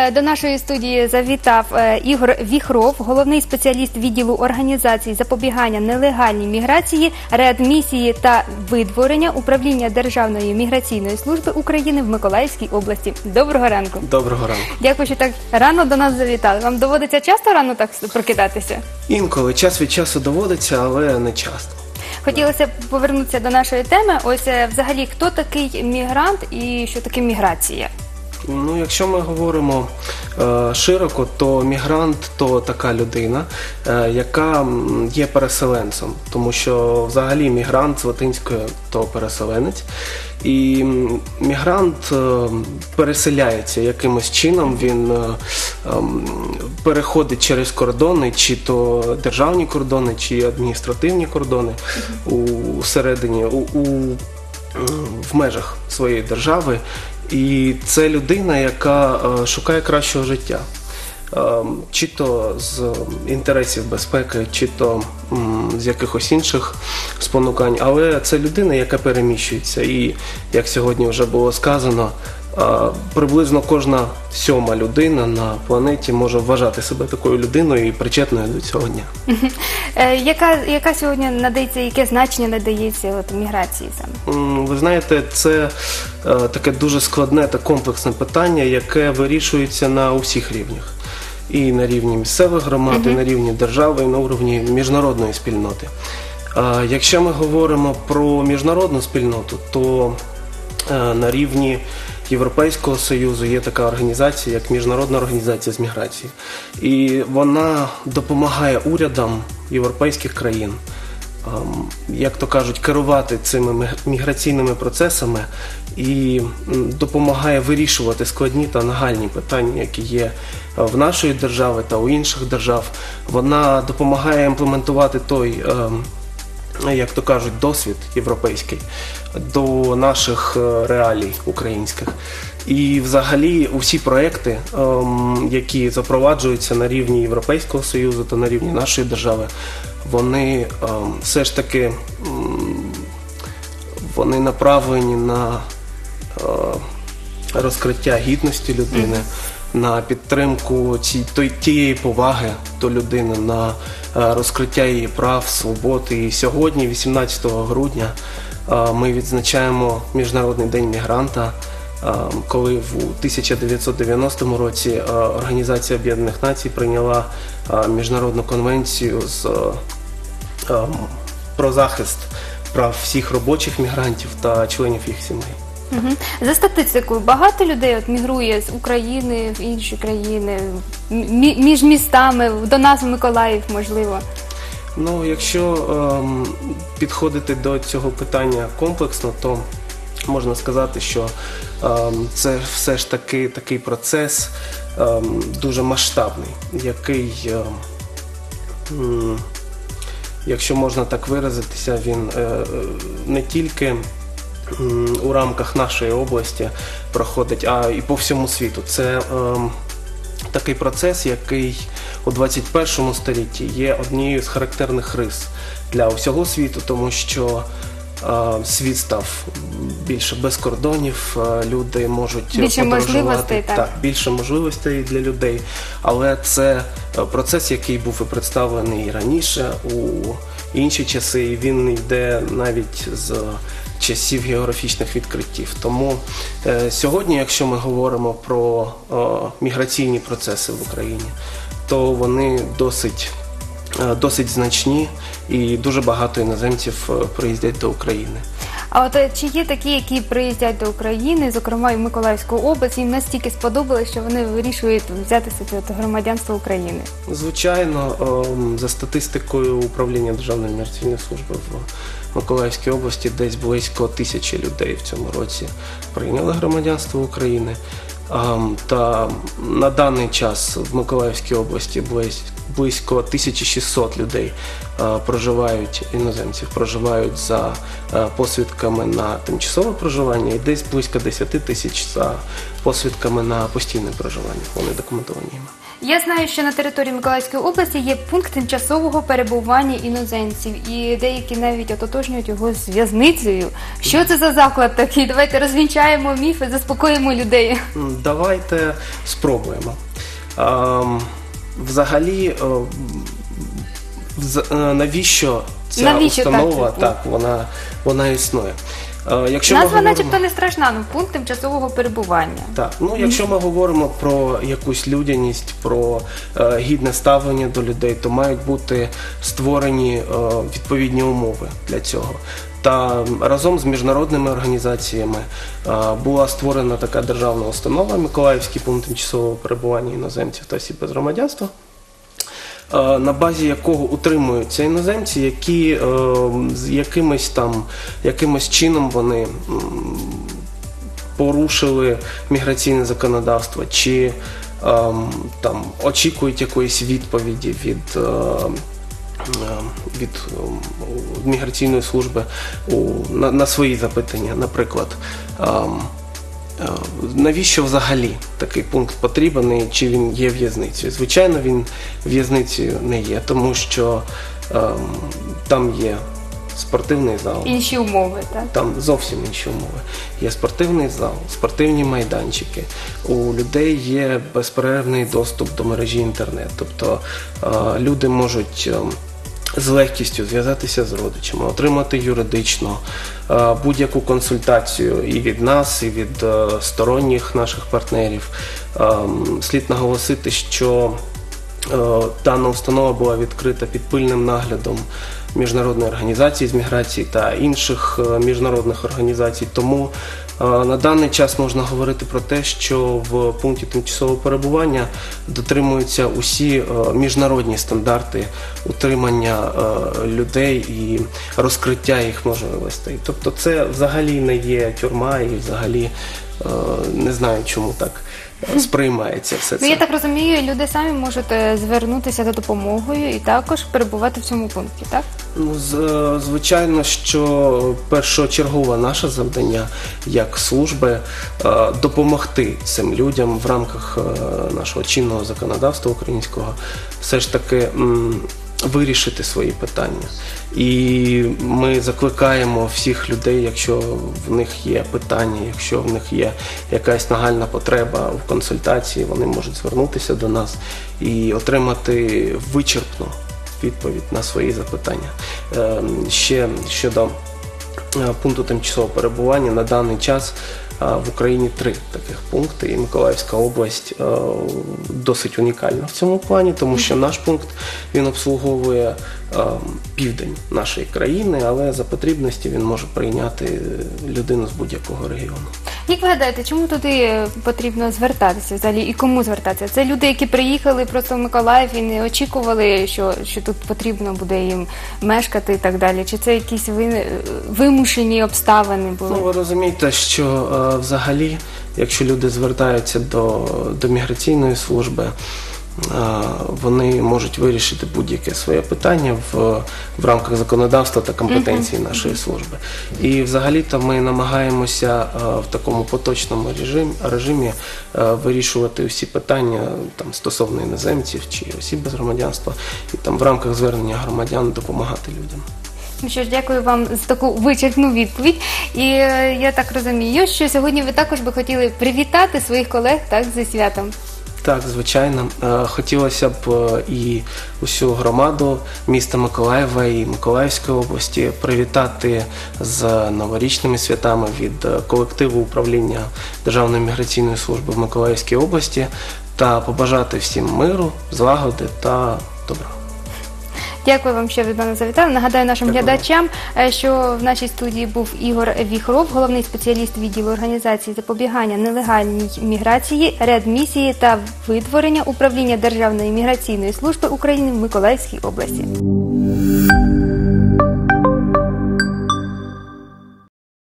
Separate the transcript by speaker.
Speaker 1: До нашої студії завітав Ігор Віхров, головний спеціаліст відділу організації запобігання нелегальній міграції, реадмісії та видворення Управління Державної міграційної служби України в Миколаївській області. Доброго ранку.
Speaker 2: Доброго ранку.
Speaker 1: Дякую, що так рано до нас завітали. Вам доводиться часто рано так прокидатися?
Speaker 2: Інколи час від часу доводиться, але не часто.
Speaker 1: Хотілося б повернутися до нашої теми. Ось взагалі, хто такий мігрант і що таке міграція?
Speaker 2: Ну, якщо ми говоримо широко, то мігрант – то така людина, яка є переселенцем. Тому що взагалі мігрант з латинської – то переселенець. І мігрант переселяється якимось чином, він переходить через кордони, чи то державні кордони, чи адміністративні кордони в межах своєї держави. І це людина, яка шукає кращого життя. Чи то з інтересів безпеки, чи то з якихось інших спонукань. Але це людина, яка переміщується. І, як сьогодні вже було сказано, приблизно кожна 7-ма людина на планеті може вважати себе такою людиною і причетною до цього дня.
Speaker 1: Яка сьогодні надається, яке значення надається міграції саме?
Speaker 2: Ви знаєте, це таке дуже складне та комплексне питання, яке вирішується на усіх рівнях. І на рівні місцевих громад, і на рівні держави, і на рівні міжнародної спільноти. Якщо ми говоримо про міжнародну спільноту, то на рівні Європейського Союзу є така організація, як Міжнародна організація з міграції. І вона допомагає урядам європейських країн, як то кажуть, керувати цими міграційними процесами і допомагає вирішувати складні та нагальні питання, які є в нашої держави та у інших держав. Вона допомагає імплементувати той, як то кажуть, досвід європейський до наших реалій українських. І взагалі усі проекти, які запроваджуються на рівні Європейського Союзу та на рівні нашої держави, вони все ж таки вони направлені на розкриття гідності людини, на підтримку тієї поваги до людини, на розкриття її прав, свобод. І сьогодні, 18 грудня, ми відзначаємо Міжнародний день мігранта, коли в 1990 році Організація Об'єднаних Націй прийняла Міжнародну конвенцію про захист прав всіх робочих мігрантів та членів їх сімей.
Speaker 1: За статистикою, багато людей мігрує з України в інші країни, між містами, до нас в Миколаїв, можливо?
Speaker 2: Ну, якщо підходити до цього питання комплексно, то можна сказати, що це все ж таки такий процес дуже масштабний, який, якщо можна так виразитися, він не тільки у рамках нашої області проходить, а і по всьому світу. Це такий процес, який у 21 столітті є однією з характерних рис для всього світу, тому що світ став більше без кордонів, люди можуть подорожувати. Більше можливостей для людей. Але це процес, який був і представлений і раніше, у інші часи, і він йде навіть з часів географічних відкриттів. Тому сьогодні, якщо ми говоримо про міграційні процеси в Україні, то вони досить значні, і дуже багато іноземців приїздять до України.
Speaker 1: А от чи є такі, які приїздять до України, зокрема і в Миколаївську область, їм настільки сподобалось, що вони вирішують взяти собі громадянство України?
Speaker 2: Звичайно, за статистикою Управління Державної міграційної служби в Миколаївській області десь близько 1000 людей в цьому році прийняли громадянство України. Та на даний час в Миколаївській області близько 1600 людей іноземців проживають за посвідками на тимчасове проживання, і десь близько 10 тисяч за посвідками на постійне проживання, вони документовані.
Speaker 1: Я знаю, що на території Миколаївської області є пункт тимчасового перебування іноземців, і деякі навіть ототожнюють його з в'язницею. Що це за заклад такий? Давайте розвінчаємо міфи, заспокоїмо людей.
Speaker 2: Давайте спробуємо. Взагалі, навіщо ця установа, вона існує?
Speaker 1: Назва начебто не страшна, але пункт тимчасового перебування.
Speaker 2: Так, якщо ми говоримо про якусь людяність, про гідне ставлення до людей, то мають бути створені відповідні умови для цього. Та разом з міжнародними організаціями була створена така державна установа Миколаївський пункт тимчасового перебування іноземців та осіб без громадянства, на базі якого утримуються іноземці, які з якимось чином вони порушили міграційне законодавство, чи очікують якоїсь відповіді від міграційної служби на свої запитання, наприклад. Навіщо взагалі такий пункт потрібен, і чи він є в'язницею? Звичайно, він в'язницею не є, тому що там є спортивний зал.
Speaker 1: Інші умови, так?
Speaker 2: Там зовсім інші умови. Є спортивний зал, спортивні майданчики. У людей є безперервний доступ до мережі інтернет. Тобто люди можуть з легкістю зв'язатися з родичами, отримати юридично будь-яку консультацію і від нас, і від сторонніх наших партнерів. Слід наголосити, що дана установа була відкрита під пильним наглядом Міжнародної організації з міграції та інших міжнародних організацій. Тому на даний час можна говорити про те, що в пункті тимчасового перебування дотримуються усі міжнародні стандарти утримання людей і розкриття їх можливостей. Тобто це взагалі не є тюрма і взагалі не знаю, чому так сприймається все це.
Speaker 1: Я так розумію, люди самі можуть звернутися за допомогою і також перебувати в цьому пункті, так?
Speaker 2: Звичайно, що першочергове наше завдання як служби допомогти цим людям в рамках нашого чинного законодавства українського все ж таки вирішити свої питання. І ми закликаємо всіх людей, якщо в них є питання, якщо в них є якась нагальна потреба в консультації, вони можуть звернутися до нас і отримати вичерпну відповідь на свої запитання. Ще щодо пункту тимчасового перебування, на даний час в Україні 3 таких пункти, і Миколаївська область досить унікальна в цьому плані, тому що наш пункт, він обслуговує південь нашої країни, але за потрібності він може прийняти людину з будь-якого регіону.
Speaker 1: Як ви гадаєте, чому туди потрібно звертатися взагалі і кому звертатися? Це люди, які приїхали просто в Миколаїв і не очікували, що тут потрібно буде їм мешкати і так далі? Чи це якісь вимушені обставини були?
Speaker 2: Ви розумієте, що взагалі, якщо люди звертаються до міграційної служби, вони можуть вирішити будь-яке своє питання в рамках законодавства та компетенції нашої служби. І взагалі-то ми намагаємося в такому поточному режимі вирішувати усі питання стосовно іноземців чи осіб без громадянства, і в рамках звернення громадян допомагати людям.
Speaker 1: Ну що ж, дякую вам за таку вичерпну відповідь. І я так розумію, що сьогодні ви також би хотіли привітати своїх колег зі святом.
Speaker 2: Так, звичайно. Хотілося б і усю громаду міста Миколаєва і Миколаївської області привітати з новорічними святами від колективу управління Державної міграційної служби в Миколаївській області та побажати всім миру, злагоди та добра.
Speaker 1: Дякую вам, що ви до нас завітали. Нагадаю нашим глядачам, що в нашій студії був Ігор Віхров, головний спеціаліст відділу організації запобігання нелегальній міграції, реадмісії та видворення управління Державної міграційної служби України в Миколаївській області.